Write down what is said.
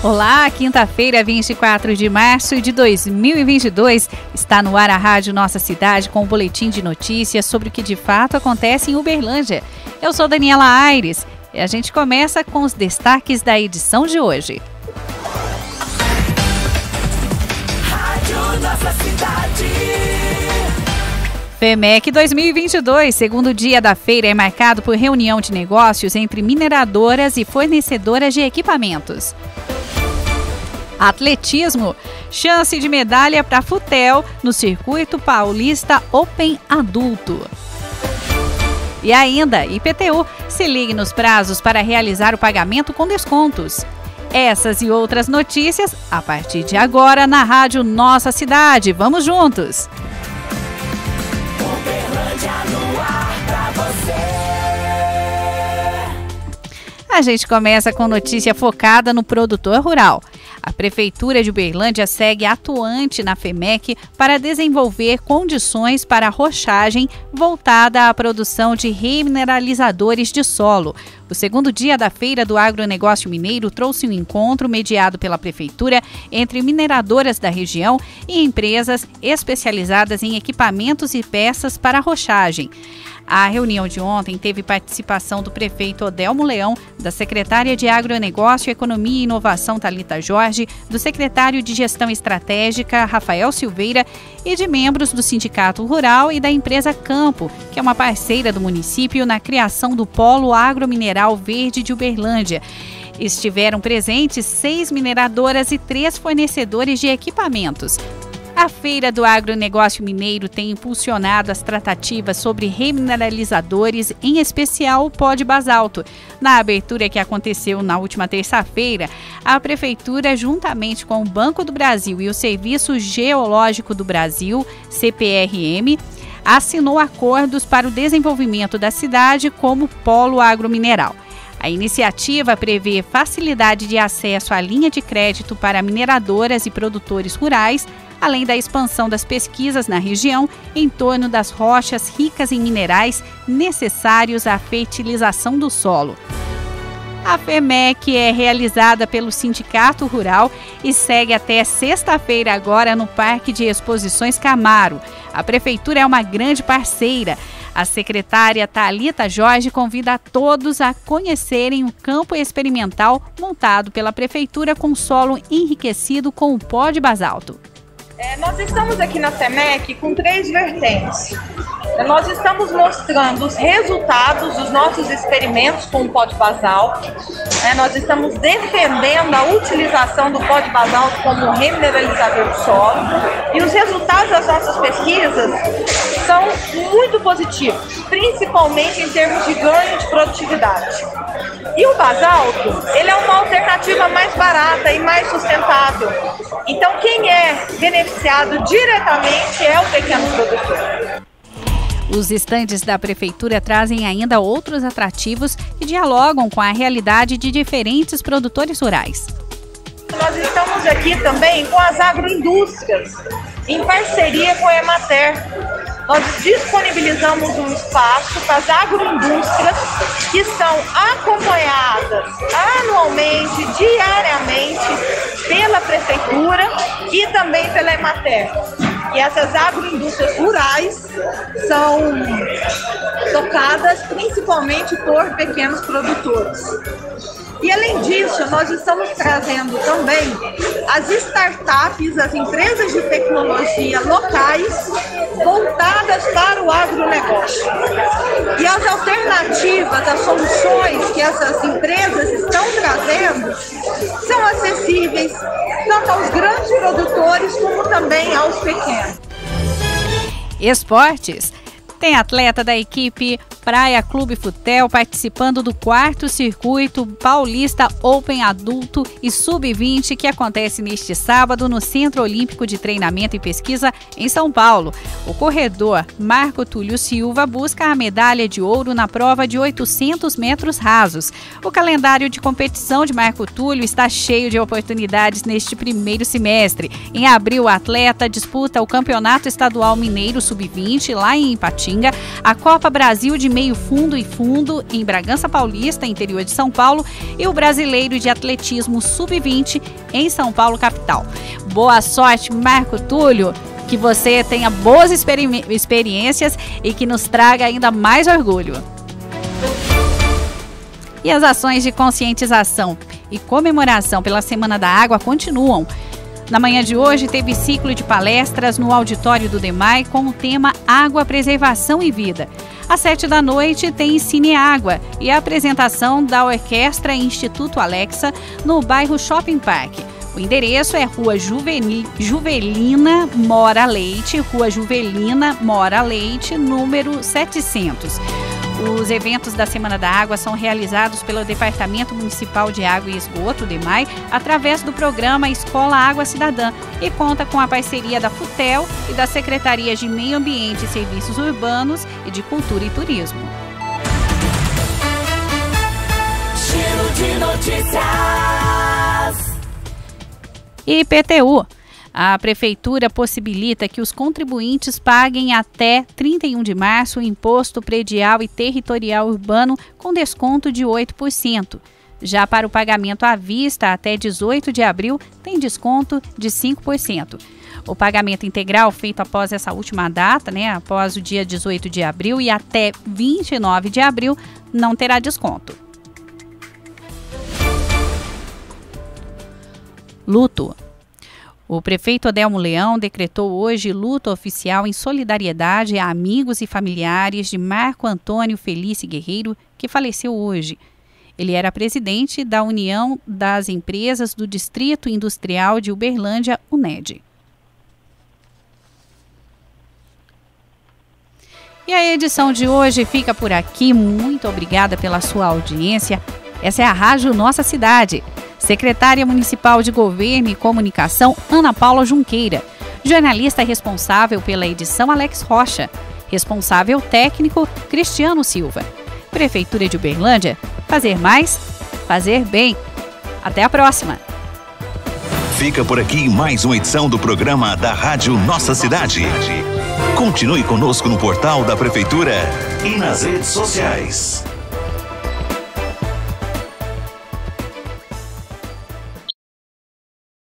Olá, quinta-feira, 24 de março de 2022, está no ar a Rádio Nossa Cidade com um boletim de notícias sobre o que de fato acontece em Uberlândia. Eu sou Daniela Aires e a gente começa com os destaques da edição de hoje. Rádio Nossa Cidade. FEMEC 2022, segundo dia da feira, é marcado por reunião de negócios entre mineradoras e fornecedoras de equipamentos. Atletismo, chance de medalha para Futel no Circuito Paulista Open Adulto. E ainda, IPTU, se ligue nos prazos para realizar o pagamento com descontos. Essas e outras notícias a partir de agora na Rádio Nossa Cidade. Vamos juntos! Uberlândia no ar pra você. A gente começa com notícia focada no produtor rural. A Prefeitura de Uberlândia segue atuante na FEMEC para desenvolver condições para a rochagem voltada à produção de remineralizadores de solo. O segundo dia da Feira do Agronegócio Mineiro trouxe um encontro mediado pela Prefeitura entre mineradoras da região e empresas especializadas em equipamentos e peças para rochagem. A reunião de ontem teve participação do prefeito Odelmo Leão, da secretária de Agronegócio, Economia e Inovação, Thalita Jorge, do secretário de Gestão Estratégica, Rafael Silveira, e de membros do Sindicato Rural e da empresa Campo, que é uma parceira do município na criação do Polo Agromineral Verde de Uberlândia. Estiveram presentes 6 mineradoras e 3 fornecedores de equipamentos. A Feira do Agronegócio Mineiro tem impulsionado as tratativas sobre remineralizadores, em especial o pó de basalto. Na abertura que aconteceu na última terça-feira, a Prefeitura, juntamente com o Banco do Brasil e o Serviço Geológico do Brasil, CPRM, assinou acordos para o desenvolvimento da cidade como polo agromineral. A iniciativa prevê facilidade de acesso à linha de crédito para mineradoras e produtores rurais, além da expansão das pesquisas na região em torno das rochas ricas em minerais necessários à fertilização do solo. A FEMEC é realizada pelo Sindicato Rural e segue até sexta-feira agora no Parque de Exposições Camaro. A Prefeitura é uma grande parceira. A secretária Thalita Jorge convida a todos a conhecerem o campo experimental montado pela Prefeitura com solo enriquecido com o pó de basalto. Nós estamos aqui na FEMEC com 3 vertentes. Nós estamos mostrando os resultados dos nossos experimentos com o pó de basalto. Nós estamos defendendo a utilização do pó de basalto como remineralizador de solo. E os resultados das nossas pesquisas são muito positivos, principalmente em termos de ganho de produtividade. E o basalto, ele é uma alternativa mais barata e mais sustentável. Então, quem é beneficiado diretamente é o pequeno produtor. Os estandes da Prefeitura trazem ainda outros atrativos e dialogam com a realidade de diferentes produtores rurais. Nós estamos aqui também com as agroindústrias, em parceria com a Emater. Nós disponibilizamos um espaço para as agroindústrias que são acompanhadas anualmente, diariamente, pela Prefeitura e também pela Emater. E essas agroindústrias rurais são tocadas principalmente por pequenos produtores. E além disso, nós estamos trazendo também as startups, as empresas de tecnologia locais voltadas para o agronegócio. E as alternativas, as soluções que essas empresas estão trazendo são acessíveis tanto aos grandes produtores como também aos pequenos. Esportes. Tem atleta da equipe Praia Clube Futel participando do 4º Circuito Paulista Open Adulto e Sub-20 que acontece neste sábado no Centro Olímpico de Treinamento e Pesquisa em São Paulo. O corredor Marco Túlio Silva busca a medalha de ouro na prova de 800 metros rasos. O calendário de competição de Marco Túlio está cheio de oportunidades neste primeiro semestre. Em abril, o atleta disputa o Campeonato Estadual Mineiro Sub-20 lá em Ipatinga, a Copa Brasil de meio fundo e fundo em Bragança Paulista, interior de São Paulo, e o Brasileiro de Atletismo Sub-20 em São Paulo, capital. Boa sorte, Marco Túlio, que você tenha boas experiências e que nos traga ainda mais orgulho. E as ações de conscientização e comemoração pela Semana da Água continuam. Na manhã de hoje, teve ciclo de palestras no auditório do DEMAI com o tema Água, Preservação e Vida. Às 7h tem Cine Água e a apresentação da Orquestra Instituto Alexa no bairro Shopping Park. O endereço é Rua Juvelina Mora Leite, Rua Juvelina Mora Leite, número 700. Os eventos da Semana da Água são realizados pelo Departamento Municipal de Água e Esgoto, DEMAI, através do programa Escola Água Cidadã e conta com a parceria da FUTEL e das Secretarias de Meio Ambiente e Serviços Urbanos e de Cultura e Turismo. Giro de notícias. IPTU. A Prefeitura possibilita que os contribuintes paguem até 31 de março o imposto predial e territorial urbano com desconto de 8%. Já para o pagamento à vista até 18 de abril, tem desconto de 5%. O pagamento integral feito após essa última data, após o dia 18 de abril e até 29 de abril, não terá desconto. Luto. O prefeito Adelmo Leão decretou hoje luto oficial em solidariedade a amigos e familiares de Marco Antônio Felice Guerreiro, que faleceu hoje. Ele era presidente da União das Empresas do Distrito Industrial de Uberlândia, UNED. E a edição de hoje fica por aqui. Muito obrigada pela sua audiência. Essa é a Rádio Nossa Cidade. Secretária Municipal de Governo e Comunicação, Ana Paula Junqueira. Jornalista responsável pela edição, Alex Rocha. Responsável técnico, Cristiano Silva. Prefeitura de Uberlândia, fazer mais, fazer bem. Até a próxima. Fica por aqui mais uma edição do programa da Rádio Nossa Cidade. Continue conosco no portal da Prefeitura e nas redes sociais.